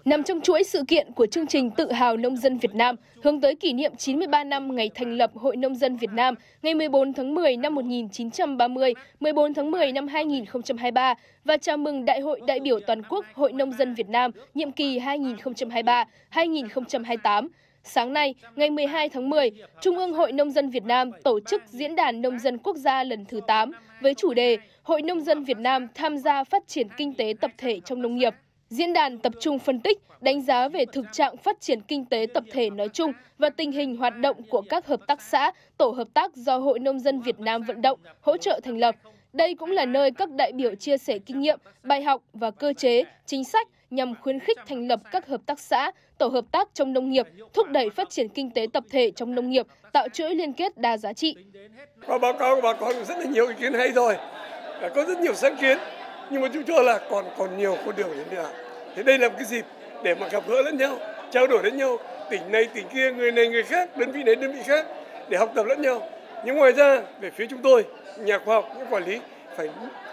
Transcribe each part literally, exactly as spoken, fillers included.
Nằm trong chuỗi sự kiện của chương trình Tự hào nông dân Việt Nam, hướng tới kỷ niệm chín mươi ba năm ngày thành lập Hội Nông dân Việt Nam, ngày mười bốn tháng mười năm một nghìn chín trăm ba mươi, mười bốn tháng mười năm hai nghìn không trăm hai mươi ba và chào mừng Đại hội đại biểu toàn quốc Hội Nông dân Việt Nam nhiệm kỳ hai nghìn không trăm hai mươi ba đến hai nghìn không trăm hai mươi tám. Sáng nay, ngày mười hai tháng mười, Trung ương Hội Nông dân Việt Nam tổ chức Diễn đàn Nông dân Quốc gia lần thứ tám với chủ đề Hội Nông dân Việt Nam tham gia phát triển kinh tế tập thể trong nông nghiệp. Diễn đàn tập trung phân tích, đánh giá về thực trạng phát triển kinh tế tập thể nói chung và tình hình hoạt động của các hợp tác xã, tổ hợp tác do Hội Nông dân Việt Nam vận động, hỗ trợ thành lập. Đây cũng là nơi các đại biểu chia sẻ kinh nghiệm, bài học và cơ chế, chính sách nhằm khuyến khích thành lập các hợp tác xã, tổ hợp tác trong nông nghiệp, thúc đẩy phát triển kinh tế tập thể trong nông nghiệp, tạo chuỗi liên kết đa giá trị. Qua báo cáo của bà con rất là nhiều ý kiến hay rồi, có rất nhiều sáng kiến, nhưng mà chúng cho là còn còn nhiều con đường để đi. Thế đây là một cái dịp để mà gặp gỡ lẫn nhau, trao đổi lẫn nhau, tỉnh này tỉnh kia, người này người khác, đơn vị này đơn vị khác để học tập lẫn nhau. Nhưng ngoài ra về phía chúng tôi, nhà khoa học, những quản lý phải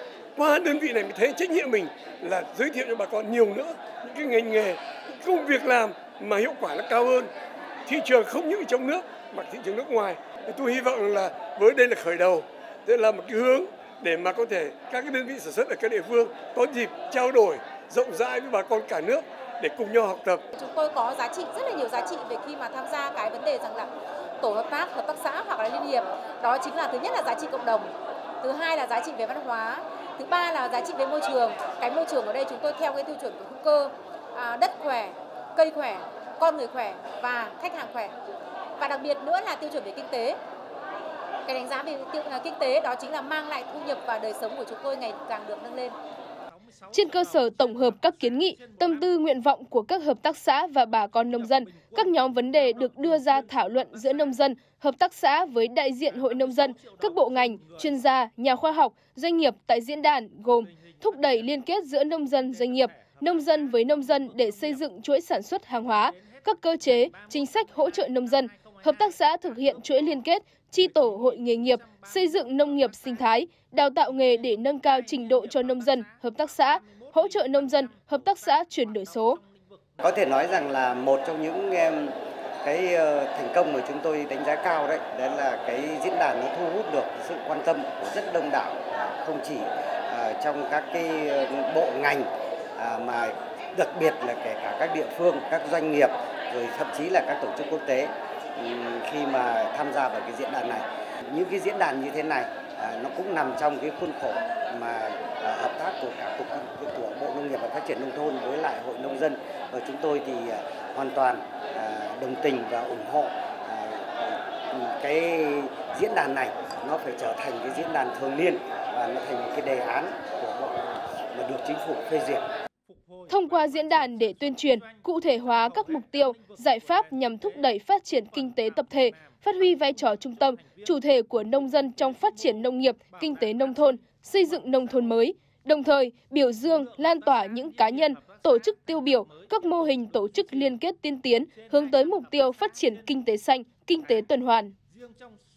qua đơn vị này mới thấy trách nhiệm mình là giới thiệu cho bà con nhiều nữa những cái ngành nghề, những công việc làm mà hiệu quả nó cao hơn. Thị trường không những ở trong nước mà thị trường nước ngoài. Tôi hy vọng là với đây là khởi đầu, đây là một cái hướng để mà có thể các cái đơn vị sản xuất ở các địa phương có dịp trao đổi rộng rãi với bà con cả nước để cùng nhau học tập. Chúng tôi có giá trị, rất là nhiều giá trị về khi mà tham gia cái vấn đề rằng là tổ hợp tác, hợp tác xã hoặc là liên hiệp. Đó chính là thứ nhất là giá trị cộng đồng, thứ hai là giá trị về văn hóa, thứ ba là giá trị về môi trường. Cái môi trường ở đây chúng tôi theo cái tiêu chuẩn của hữu cơ, à, đất khỏe, cây khỏe, con người khỏe và khách hàng khỏe. Và đặc biệt nữa là tiêu chuẩn về kinh tế. Cái đánh giá về tiêu, kinh tế đó chính là mang lại thu nhập và đời sống của chúng tôi ngày càng được nâng lên. Trên cơ sở tổng hợp các kiến nghị, tâm tư, nguyện vọng của các hợp tác xã và bà con nông dân, các nhóm vấn đề được đưa ra thảo luận giữa nông dân, hợp tác xã với đại diện Hội Nông dân, các bộ ngành, chuyên gia, nhà khoa học, doanh nghiệp tại diễn đàn gồm thúc đẩy liên kết giữa nông dân, doanh nghiệp, nông dân với nông dân để xây dựng chuỗi sản xuất hàng hóa, các cơ chế, chính sách hỗ trợ nông dân, hợp tác xã thực hiện chuỗi liên kết, chi tổ hội nghề nghiệp, xây dựng nông nghiệp sinh thái, đào tạo nghề để nâng cao trình độ cho nông dân, hợp tác xã, hỗ trợ nông dân, hợp tác xã chuyển đổi số. Có thể nói rằng là một trong những cái thành công mà chúng tôi đánh giá cao đấy, đó là cái diễn đàn nó thu hút được sự quan tâm của rất đông đảo, không chỉ trong các cái bộ ngành mà đặc biệt là kể cả các địa phương, các doanh nghiệp, rồi thậm chí là các tổ chức quốc tế khi mà tham gia vào cái diễn đàn này. Những cái diễn đàn như thế này nó cũng nằm trong cái khuôn khổ mà hợp tác của cả cục của Bộ Nông nghiệp và Phát triển nông thôn với lại Hội Nông dân, và chúng tôi thì hoàn toàn đồng tình và ủng hộ cái diễn đàn này nó phải trở thành cái diễn đàn thường niên và nó thành một cái đề án của Bộ mà được Chính phủ phê duyệt. Thông qua diễn đàn để tuyên truyền, cụ thể hóa các mục tiêu, giải pháp nhằm thúc đẩy phát triển kinh tế tập thể, phát huy vai trò trung tâm, chủ thể của nông dân trong phát triển nông nghiệp, kinh tế nông thôn, xây dựng nông thôn mới, đồng thời biểu dương, lan tỏa những cá nhân, tổ chức tiêu biểu, các mô hình tổ chức liên kết tiên tiến hướng tới mục tiêu phát triển kinh tế xanh, kinh tế tuần hoàn.